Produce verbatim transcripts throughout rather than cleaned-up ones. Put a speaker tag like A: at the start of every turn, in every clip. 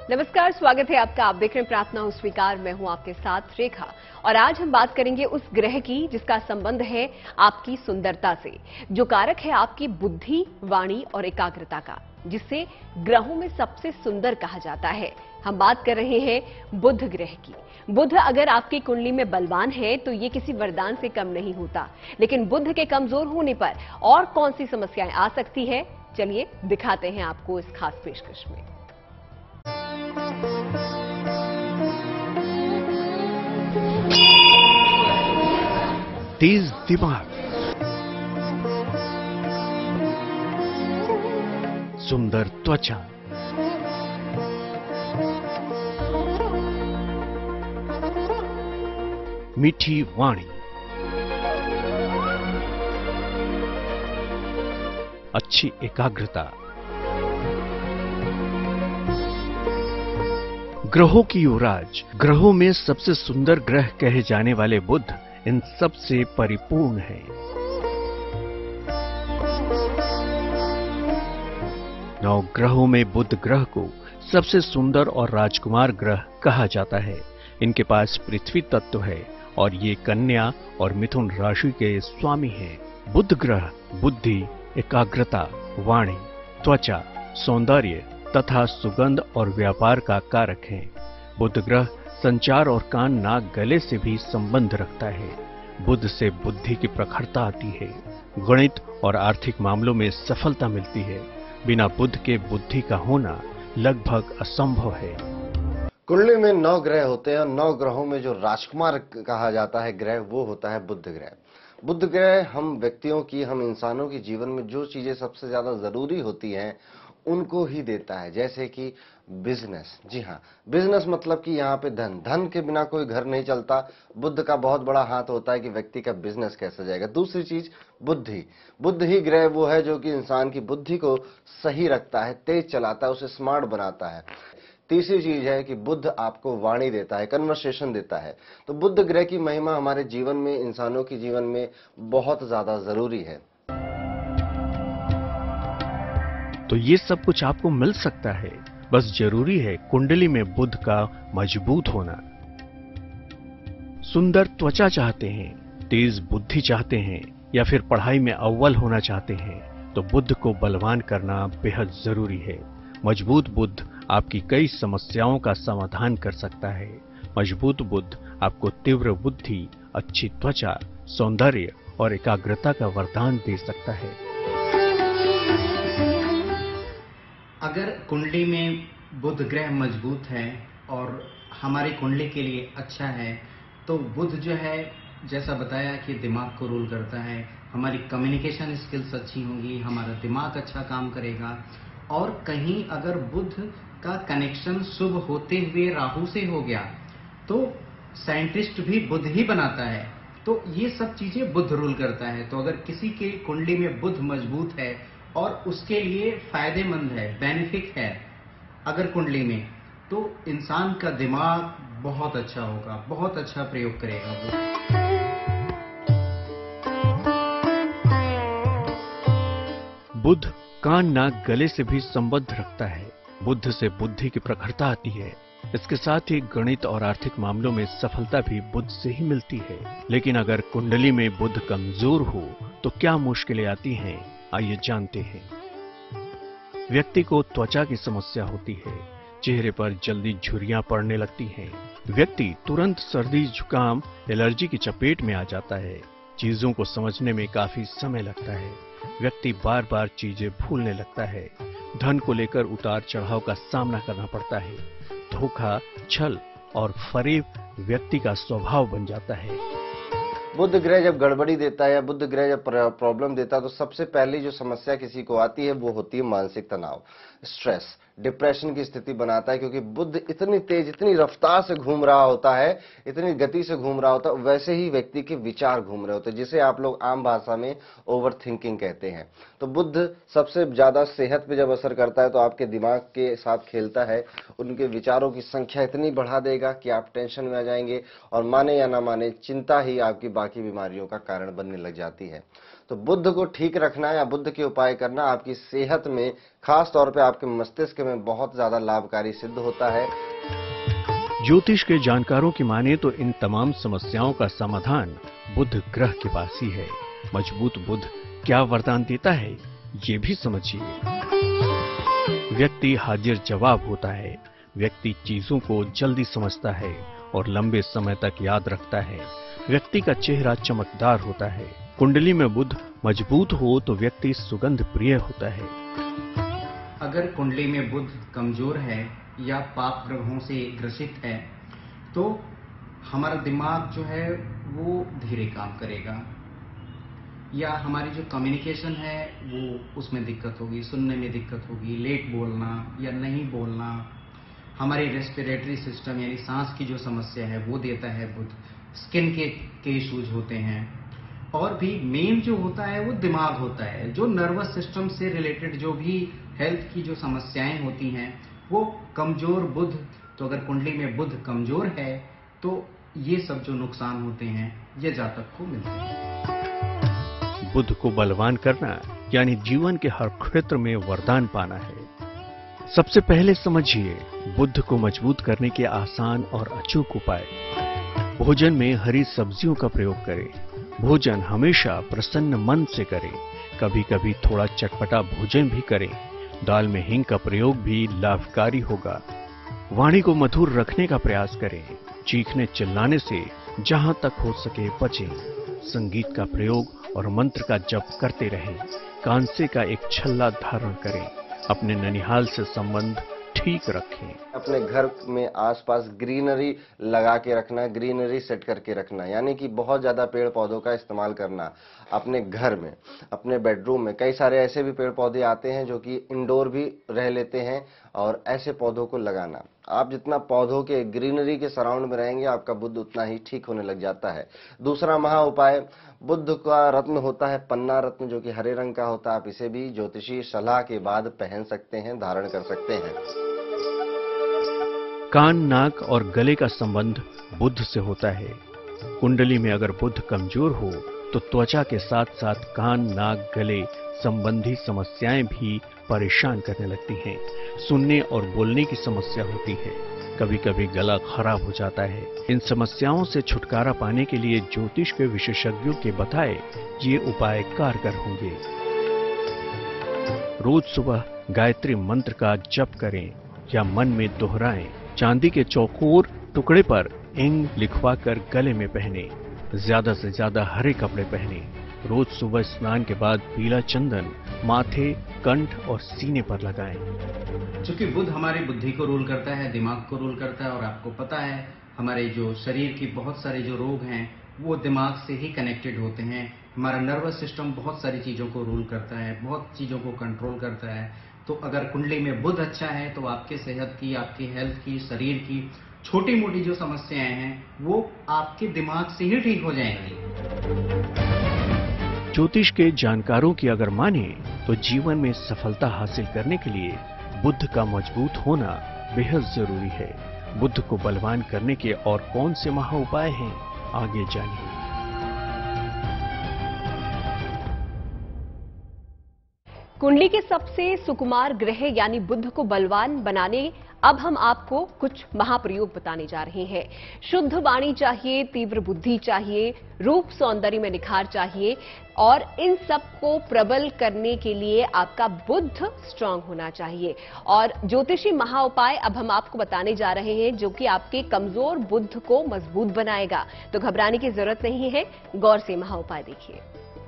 A: नमस्कार, स्वागत है आपका। आप देख रहे हैं प्रार्थना हो स्वीकार। मैं हूं आपके साथ रेखा और आज हम बात करेंगे उस ग्रह की जिसका संबंध है आपकी सुंदरता से, जो कारक है आपकी बुद्धि, वाणी और एकाग्रता का, जिससे ग्रहों में सबसे सुंदर कहा जाता है। हम बात कर रहे हैं बुध ग्रह की। बुध अगर आपकी कुंडली में बलवान है तो ये किसी वरदान से कम नहीं होता, लेकिन बुध के कमजोर होने पर और कौन सी समस्याएं आ सकती है, चलिए दिखाते हैं आपको इस खास पेशकश में।
B: तेज दिमाग, सुंदर त्वचा, मीठी वाणी, अच्छी एकाग्रता। ग्रहों की युवराज, ग्रहों में सबसे सुंदर ग्रह कहे जाने वाले बुध इन सब से परिपूर्ण है। नौ ग्रहों में बुध ग्रह को सबसे सुंदर और राजकुमार ग्रह कहा जाता है। इनके पास पृथ्वी तत्व है और ये कन्या और मिथुन राशि के स्वामी हैं। बुध ग्रह बुद्धि, एकाग्रता, वाणी, त्वचा, सौंदर्य तथा सुगंध और व्यापार का कारक है। बुध ग्रह संचार और कान, नाक, गले से भी संबंध रखता है। बुध से बुद्धि की प्रखरता आती है। गणित और आर्थिक मामलों में सफलता मिलती है। बिना बुध के बुद्धि का होना लगभग असंभव है।
C: कुंडली में नौ ग्रह होते हैं और नौ ग्रहों में जो राजकुमार कहा जाता है ग्रह, वो होता है बुध ग्रह। बुध ग्रह हम व्यक्तियों की, हम इंसानों की जीवन में जो चीजें सबसे ज्यादा जरूरी होती हैं उनको ही देता है। जैसे कि बिजनेस, जी हाँ, बिजनेस मतलब कि यहाँ पे धन, धन के बिना कोई घर नहीं चलता। बुध का बहुत बड़ा हाथ होता है कि व्यक्ति का बिजनेस कैसे जाएगा। दूसरी चीज बुद्धि, बुद्ध ही ग्रह वो है जो कि इंसान की बुद्धि को सही रखता है, तेज चलाता है, उसे स्मार्ट बनाता है। तीसरी चीज है कि बुध आपको वाणी देता है, कन्वर्सेशन देता है। तो बुध ग्रह की महिमा हमारे जीवन में, इंसानों के जीवन में बहुत ज्यादा जरूरी है।
B: तो ये सब कुछ आपको मिल सकता है, बस जरूरी है कुंडली में बुध का मजबूत होना। सुंदर त्वचा चाहते हैं, तेज बुद्धि चाहते हैं या फिर पढ़ाई में अव्वल होना चाहते हैं तो बुध को बलवान करना बेहद जरूरी है। मजबूत बुध आपकी कई समस्याओं का समाधान कर सकता है। मजबूत बुध आपको तीव्र बुद्धि, अच्छी त्वचा, सौंदर्य और एकाग्रता का वरदान दे सकता है।
D: अगर कुंडली में बुध ग्रह मजबूत है और हमारी कुंडली के लिए अच्छा है तो बुध जो है, जैसा बताया कि दिमाग को रूल करता है, हमारी कम्युनिकेशन स्किल्स अच्छी होंगी, हमारा दिमाग अच्छा काम करेगा। और कहीं अगर बुध का कनेक्शन शुभ होते हुए राहु से हो गया तो साइंटिस्ट भी बुध ही बनाता है। तो ये सब चीजें बुध रूल करता है। तो अगर किसी के कुंडली में बुध मजबूत है और उसके लिए फायदेमंद है, बेनिफिक है अगर कुंडली में, तो इंसान का दिमाग बहुत अच्छा होगा, बहुत अच्छा प्रयोग करेगा वो।
B: बुध कान, नाक, गले से भी संबंध रखता है। बुध से बुद्धि की प्रखरता आती है। इसके साथ ही गणित और आर्थिक मामलों में सफलता भी बुध से ही मिलती है। लेकिन अगर कुंडली में बुध कमजोर हो तो क्या मुश्किलें आती हैं, आइए जानते हैं। व्यक्ति को त्वचा की समस्या होती है। चेहरे पर जल्दी झुर्रियां पड़ने लगती हैं। व्यक्ति तुरंत सर्दी, जुकाम, एलर्जी की चपेट में आ जाता है। चीजों को समझने में काफी समय लगता है। व्यक्ति बार बार चीजें भूलने लगता है। धन को लेकर उतार चढ़ाव का सामना करना पड़ता है। धोखा, छल और फरेब व्यक्ति का स्वभाव बन जाता है।
C: बुध ग्रह जब गड़बड़ी देता है या बुध ग्रह जब प्रॉब्लम देता है तो सबसे पहली जो समस्या किसी को आती है वो होती है मानसिक तनाव, स्ट्रेस, डिप्रेशन की स्थिति बनाता है। क्योंकि बुध इतनी तेज, इतनी रफ्तार से घूम रहा होता है, इतनी गति से घूम रहा होता है, वैसे ही व्यक्ति के विचार घूम रहे होते हैं, जिसे आप लोग आम भाषा में ओवर थिंकिंग कहते हैं। तो बुध सबसे ज्यादा सेहत पे जब असर करता है तो आपके दिमाग के साथ खेलता है, उनके विचारों की संख्या इतनी बढ़ा देगा कि आप टेंशन में आ जाएंगे और माने या ना माने चिंता ही आपकी बाकी बीमारियों का कारण बनने लग जाती है। तो बुध को ठीक रखना या बुध के उपाय करना आपकी सेहत में, खास तौर पे आपके मस्तिष्क में बहुत ज्यादा लाभकारी सिद्ध होता है।
B: ज्योतिष के जानकारों की माने तो इन तमाम समस्याओं का समाधान बुध ग्रह के पास ही है। मजबूत बुध क्या वरदान देता है, ये भी समझिए। व्यक्ति हाजिर जवाब होता है, व्यक्ति चीजों को जल्दी समझता है और लंबे समय तक याद रखता है। व्यक्ति का चेहरा चमकदार होता है। कुंडली में बुध मजबूत हो तो व्यक्ति सुगंध प्रिय होता है।
D: अगर कुंडली में बुध कमजोर है या पाप ग्रहों से ग्रसित है तो हमारा दिमाग जो है वो धीरे काम करेगा, या हमारी जो कम्युनिकेशन है वो उसमें दिक्कत होगी, सुनने में दिक्कत होगी, लेट बोलना या नहीं बोलना। हमारी रेस्पिरेटरी सिस्टम यानी सांस की जो समस्या है वो देता है बुध। स्किन के के इश्यूज होते हैं, और भी मेन जो होता है वो दिमाग होता है। जो नर्वस सिस्टम से रिलेटेड जो भी हेल्थ की जो समस्याएं होती हैं वो कमजोर बुध, तो अगर कुंडली में बुध कमजोर है तो ये सब जो नुकसान होते हैं ये जातक को मिलते हैं।
B: बुध को बलवान करना यानी जीवन के हर क्षेत्र में वरदान पाना है। सबसे पहले समझिए बुध को मजबूत करने के आसान और अचूक उपाय। भोजन में हरी सब्जियों का प्रयोग करें। भोजन हमेशा प्रसन्न मन से करें। कभी कभी थोड़ा चटपटा भोजन भी करें। दाल में हींग का प्रयोग भी लाभकारी होगा। वाणी को मधुर रखने का प्रयास करें। चीखने चिल्लाने से जहां तक हो सके बचें। संगीत का प्रयोग और मंत्र का जप करते रहें। कांसे का एक छल्ला धारण करें। अपने ननिहाल से संबंध ठीक रखें।
C: अपने घर में आसपास ग्रीनरी लगा के रखना, ग्रीनरी सेट करके रखना, यानी कि बहुत ज्यादा पेड़ पौधों का इस्तेमाल करना। अपने घर में, अपने बेडरूम में कई सारे ऐसे भी पेड़ पौधे आते हैं जो कि इंडोर भी रह लेते हैं, और ऐसे पौधों को लगाना। आप जितना पौधों के ग्रीनरी के सराउंड में रहेंगे आपका बुध उतना ही ठीक होने लग जाता है। दूसरा महा उपाय, बुध का रत्न होता है पन्ना रत्न, जो कि हरे रंग का होता है। आप इसे भी ज्योतिषी सलाह के बाद पहन सकते हैं, धारण कर सकते हैं।
B: कान, नाक और गले का संबंध बुध से होता है। कुंडली में अगर बुध कमजोर हो तो त्वचा के साथ साथ कान, नाक, गले संबंधी समस्याएं भी परेशान करने लगती हैं। सुनने और बोलने की समस्या होती है। कभी कभी गला खराब हो जाता है। इन समस्याओं से छुटकारा पाने के लिए ज्योतिष के विशेषज्ञों के बताए ये उपाय कारगर होंगे। रोज सुबह गायत्री मंत्र का जप करें या मन में दोहराएं। चांदी के चौकोर टुकड़े पर इंग लिखवाकर गले में पहने। ज्यादा से ज्यादा हरे कपड़े पहने। रोज सुबह स्नान के बाद पीला चंदन माथे, कंठ और सीने पर लगाएं।
D: चूंकि बुध हमारी बुद्धि को रूल करता है, दिमाग को रूल करता है, और आपको पता है हमारे जो शरीर की बहुत सारे जो रोग हैं वो दिमाग से ही कनेक्टेड होते हैं। हमारा नर्वस सिस्टम बहुत सारी चीजों को रूल करता है, बहुत चीजों को कंट्रोल करता है। तो अगर कुंडली में बुध अच्छा है तो आपके सेहत की, आपकी हेल्थ की, शरीर की छोटी मोटी जो समस्याएं हैं वो आपके दिमाग से ही ठीक हो जाएंगी।
B: ज्योतिष के जानकारों की अगर माने तो जीवन में सफलता हासिल करने के लिए बुध का मजबूत होना बेहद जरूरी है। बुध को बलवान करने के और कौन से महा उपाय हैं, आगे जानिए।
A: कुंडली के सबसे सुकुमार ग्रह यानी बुध को बलवान बनाने अब हम आपको कुछ महाप्रयोग बताने जा रहे हैं। शुद्ध वाणी चाहिए, तीव्र बुद्धि चाहिए, रूप सौंदर्य में निखार चाहिए, और इन सब को प्रबल करने के लिए आपका बुध स्ट्रांग होना चाहिए। और ज्योतिषी महा उपाय अब हम आपको बताने जा रहे हैं जो कि आपके कमजोर बुध को मजबूत बनाएगा। तो घबराने की जरूरत नहीं है, गौर से महा उपाय देखिए।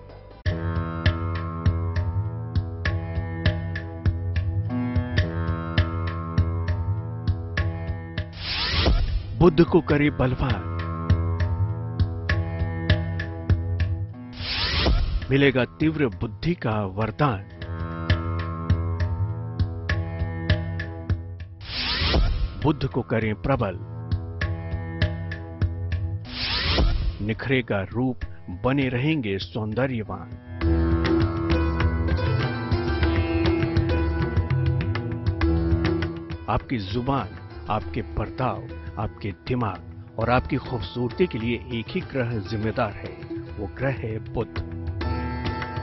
B: बुध को करे बलवान। मिलेगा तीव्र बुद्धि का वरदान। बुध को करें प्रबल। निखरेगा रूप, बने रहेंगे सौंदर्यवान। आपकी जुबान, आपके बर्ताव, आपके दिमाग और आपकी खूबसूरती के लिए एक ही ग्रह जिम्मेदार है, वो ग्रह है बुध।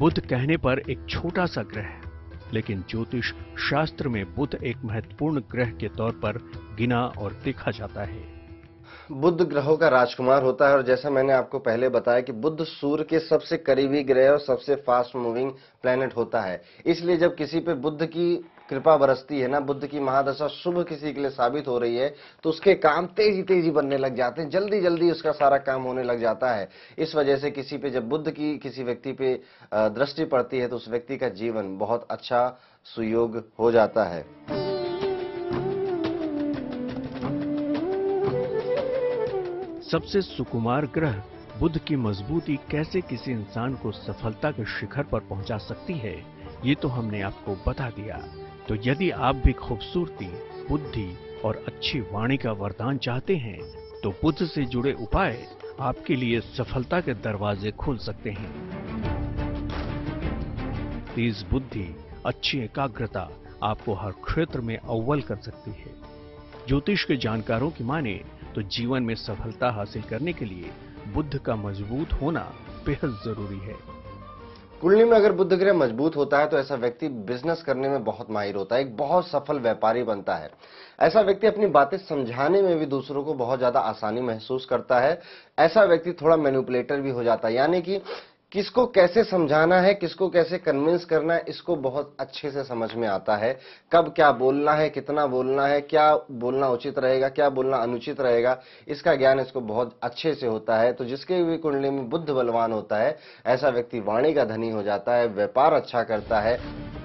B: बुध कहने पर एक छोटा सा ग्रह, लेकिन ज्योतिष शास्त्र में बुध एक महत्वपूर्ण ग्रह के तौर पर गिना और देखा जाता है।
C: बुध ग्रहों का राजकुमार होता है और जैसा मैंने आपको पहले बताया कि बुध सूर्य के सबसे करीबी ग्रह और सबसे फास्ट मूविंग प्लैनेट होता है। इसलिए जब किसी पे बुध की कृपा बरसती है ना, बुध की महादशा शुभ किसी के लिए साबित हो रही है, तो उसके काम तेजी तेजी बनने लग जाते हैं, जल्दी जल्दी उसका सारा काम होने लग जाता है। इस वजह से किसी पे जब बुध की किसी व्यक्ति पे दृष्टि पड़ती है तो उस व्यक्ति का जीवन बहुत अच्छा सुयोग हो जाता है।
B: सबसे सुकुमार ग्रह बुध की मजबूती कैसे किसी इंसान को सफलता के शिखर पर पहुंचा सकती है, ये तो हमने आपको बता दिया। तो यदि आप भी खूबसूरती, बुद्धि और अच्छी वाणी का वरदान चाहते हैं, तो बुध से जुड़े उपाय आपके लिए सफलता के दरवाजे खोल सकते हैं। तेज बुद्धि, अच्छी एकाग्रता आपको हर क्षेत्र में अव्वल कर सकती है। ज्योतिष के जानकारों की माने तो जीवन में सफलता हासिल करने के लिए बुध का मजबूत होना बेहद जरूरी है।
C: कुंडली में अगर बुध ग्रह मजबूत होता है तो ऐसा व्यक्ति बिजनेस करने में बहुत माहिर होता है, एक बहुत सफल व्यापारी बनता है। ऐसा व्यक्ति अपनी बातें समझाने में भी दूसरों को बहुत ज्यादा आसानी महसूस करता है। ऐसा व्यक्ति थोड़ा मैनिपुलेटर भी हो जाता है, यानी कि किसको कैसे समझाना है, किसको कैसे कन्विंस करना है, इसको बहुत अच्छे से समझ में आता है। कब क्या बोलना है, कितना बोलना है, क्या बोलना उचित रहेगा, क्या बोलना अनुचित रहेगा, इसका ज्ञान इसको बहुत अच्छे से होता है। तो जिसके भी कुंडली में बुध बलवान होता है, ऐसा व्यक्ति वाणी का धनी हो जाता है, व्यापार अच्छा करता है।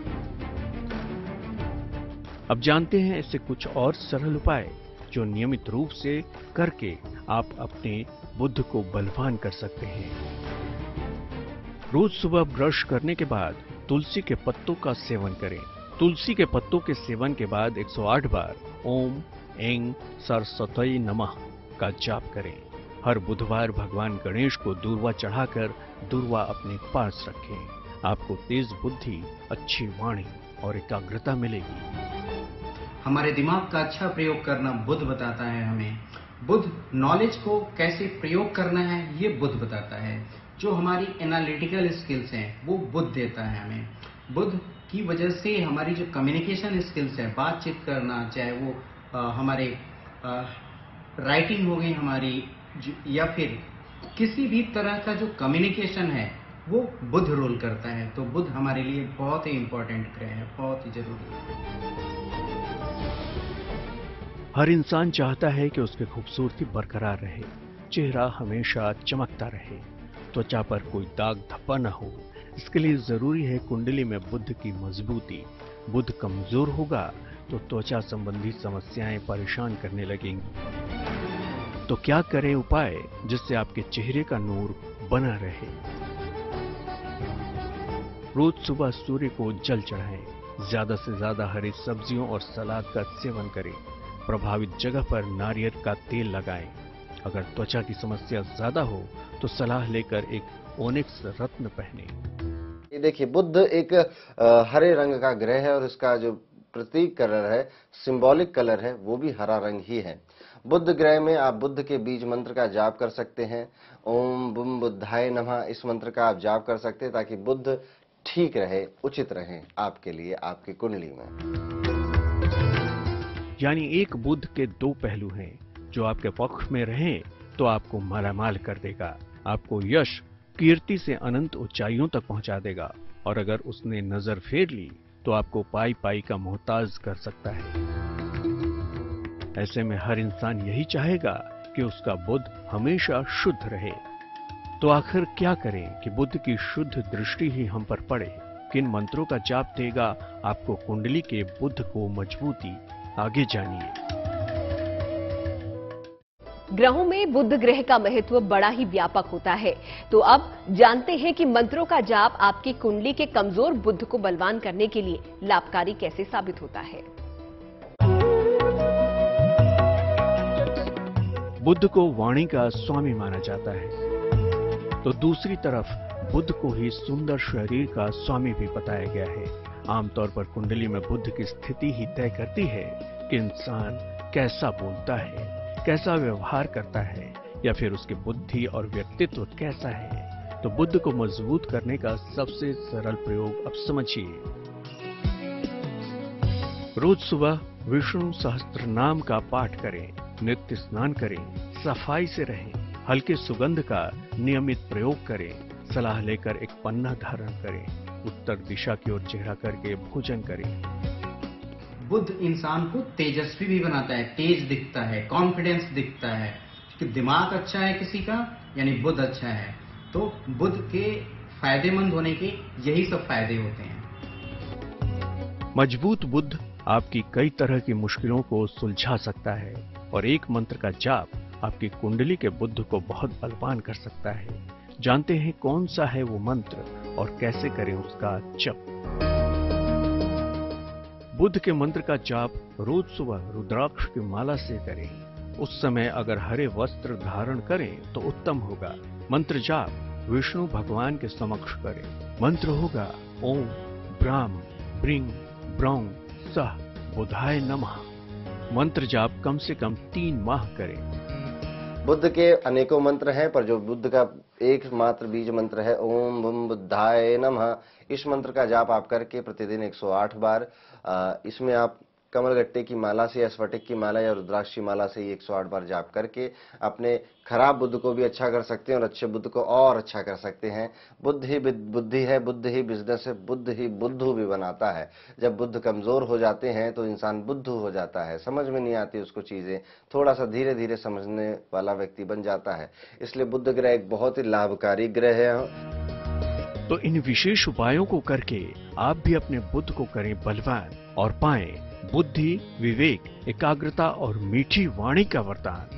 B: अब जानते हैं ऐसे कुछ और सरल उपाय जो नियमित रूप से करके आप अपने बुध को बलवान कर सकते हैं। रोज सुबह ब्रश करने के बाद तुलसी के पत्तों का सेवन करें। तुलसी के पत्तों के सेवन के बाद एक सौ आठ बार ओम ऐं सरस्वती नमः का जाप करें। हर बुधवार भगवान गणेश को दूर्वा चढ़ाकर दूर्वा अपने पास रखें। आपको तेज बुद्धि, अच्छी वाणी और एकाग्रता मिलेगी।
D: हमारे दिमाग का अच्छा प्रयोग करना बुध बताता है हमें। बुध नॉलेज को कैसे प्रयोग करना है ये बुध बताता है। जो हमारी एनालिटिकल स्किल्स हैं वो बुध देता है हमें। बुध की वजह से हमारी जो कम्युनिकेशन स्किल्स है, बातचीत करना, चाहे वो आ, हमारे राइटिंग हो गई हमारी, या फिर किसी भी तरह का जो कम्युनिकेशन है वो बुध रोल करता है। तो बुध हमारे लिए बहुत ही इंपॉर्टेंट ग्रह है, बहुत ही जरूरी है।
B: हर इंसान चाहता है कि उसकी खूबसूरती बरकरार रहे, चेहरा हमेशा चमकता रहे, त्वचा पर कोई दाग धब्बा न हो। इसके लिए जरूरी है कुंडली में बुध की मजबूती। बुध कमजोर होगा तो त्वचा संबंधी समस्याएं परेशान करने लगेंगी। तो क्या करें उपाय जिससे आपके चेहरे का नूर बना रहे? रोज सुबह सूर्य को जल चढ़ाएं। ज्यादा से ज्यादा हरी सब्जियों और सलाद का सेवन करें। प्रभावित जगह पर नारियल का तेल लगाएं। अगर त्वचा की समस्या ज्यादा हो तो सलाह लेकर एक ओनिक्स रत्न पहने।
C: ये देखिए, बुध एक आ, हरे रंग का ग्रह है और इसका जो प्रतीक कलर है, सिंबॉलिक कलर है, वो भी हरा रंग ही है। बुध ग्रह में आप बुद्ध के बीज मंत्र का जाप कर सकते हैं। ओम बुम बुद्धाय नमः, इस मंत्र का आप जाप कर सकते हैं ताकि बुध ठीक रहे, उचित रहे आपके लिए, आपकी कुंडली में।
B: यानी एक बुध के दो पहलू हैं। जो आपके पक्ष में रहें तो आपको मालामाल कर देगा, आपको यश कीर्ति से अनंत ऊंचाइयों तक पहुंचा देगा, और अगर उसने नजर फेर ली तो आपको पाई पाई का मोहताज कर सकता है। ऐसे में हर इंसान यही चाहेगा कि उसका बुध हमेशा शुद्ध रहे। तो आखिर क्या करें कि बुध की शुद्ध दृष्टि ही हम पर पड़े? किन मंत्रों का जाप देगा आपको कुंडली के बुध को मजबूती? आगे जानिए।
A: ग्रहों में बुध ग्रह का महत्व बड़ा ही व्यापक होता है। तो अब जानते हैं कि मंत्रों का जाप आपकी कुंडली के कमजोर बुध को बलवान करने के लिए लाभकारी कैसे साबित होता है।
B: बुध को वाणी का स्वामी माना जाता है, तो दूसरी तरफ बुध को ही सुंदर शरीर का स्वामी भी बताया गया है। आमतौर पर कुंडली में बुध की स्थिति ही तय करती है कि इंसान कैसा बोलता है, कैसा व्यवहार करता है, या फिर उसकी बुद्धि और व्यक्तित्व कैसा है। तो बुद्ध को मजबूत करने का सबसे सरल प्रयोग अब समझिए। रोज सुबह विष्णु सहस्त्र नाम का पाठ करें, नित्य स्नान करें, सफाई से रहें, हल्के सुगंध का नियमित प्रयोग करें, सलाह लेकर एक पन्ना धारण करें, उत्तर दिशा की ओर चेहरा करके भोजन करें।
D: बुद्ध इंसान को तेजस्वी भी बनाता है, तेज दिखता है, कॉन्फिडेंस दिखता है। कि दिमाग अच्छा है किसी का यानी बुद्ध अच्छा है, तो बुद्ध के फायदेमंद होने के यही सब फायदे होते हैं।
B: मजबूत बुद्ध आपकी कई तरह की मुश्किलों को सुलझा सकता है और एक मंत्र का जाप आपकी कुंडली के बुद्ध को बहुत बलवान कर सकता है। जानते हैं कौन सा है वो मंत्र और कैसे करें उसका जप। बुद्ध के मंत्र का जाप रोज सुबह रुद्राक्ष की माला से करें। उस समय अगर हरे वस्त्र धारण करें तो उत्तम होगा। मंत्र जाप विष्णु भगवान के समक्ष करें। मंत्र होगा ओम ब्राह्म ब्रिंग ब्रौं सह बुधाय नमः। मंत्र जाप कम से कम तीन माह करें।
C: बुद्ध के अनेकों मंत्र हैं, पर जो बुद्ध का एकमात्र बीज मंत्र है ओम बम बुद्धाय नमः, इस मंत्र का जाप आप करके प्रतिदिन एक सौ आठ बार, इसमें आप कमलगट्टे की माला से या स्फटिक की माला या रुद्राक्ष की माला से एक सौ आठ बार जाप करके अपने खराब बुद्ध को भी अच्छा कर सकते हैं और अच्छे बुद्ध को और अच्छा कर सकते हैं। बुद्ध ही बुद्धि है, बुद्ध ही बिजनेस है, बुद्ध ही बुद्धू भी बनाता है। जब बुद्ध कमजोर हो जाते हैं तो इंसान बुद्धू हो जाता है, समझ में नहीं आती उसको चीजें, थोड़ा सा धीरे धीरे समझने वाला व्यक्ति बन जाता है। इसलिए बुद्ध ग्रह एक बहुत ही लाभकारी ग्रह है।
B: तो इन विशेष उपायों को करके आप भी अपने बुद्ध को करें बलवान और पाएं बुद्धि, विवेक, एकाग्रता और मीठी वाणी का वरदान।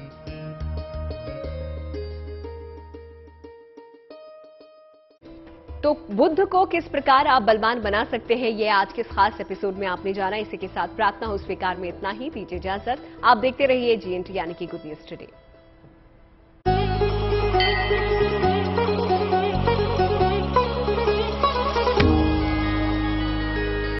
A: तो बुद्ध को किस प्रकार आप बलवान बना सकते हैं, ये आज के खास एपिसोड में आपने जाना। इसी के साथ प्रार्थना हो स्वीकार में इतना ही। दीजिए इजाजत। आप देखते रहिए जीएनटी यानी कि गुड न्यूज टुडे।